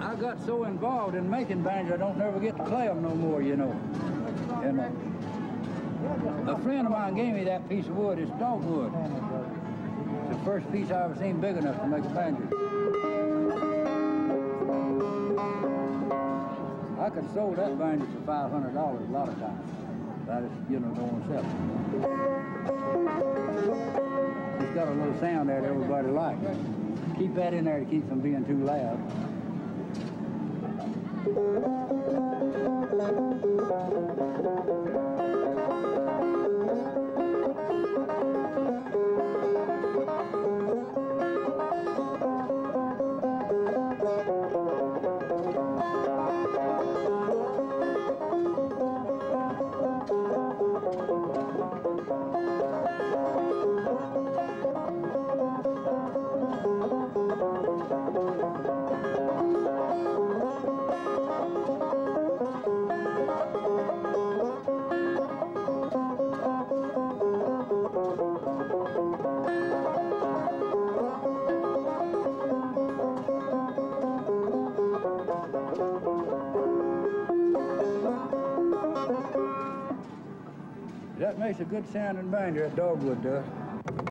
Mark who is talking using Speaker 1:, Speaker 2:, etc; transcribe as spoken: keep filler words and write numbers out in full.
Speaker 1: I got so involved in making banjo, I don't never get to play them no more, you know. And uh, a friend of mine gave me that piece of wood. It's dogwood. It's the first piece I ever seen big enough to make a banjo. I could have sold that banjo for five hundred dollars a lot of times. I just, you know, don't want to sell it. It's got a little sound there that everybody likes. Keep that in there to keep from being too loud. That makes a good sounding banjo, that dogwood does.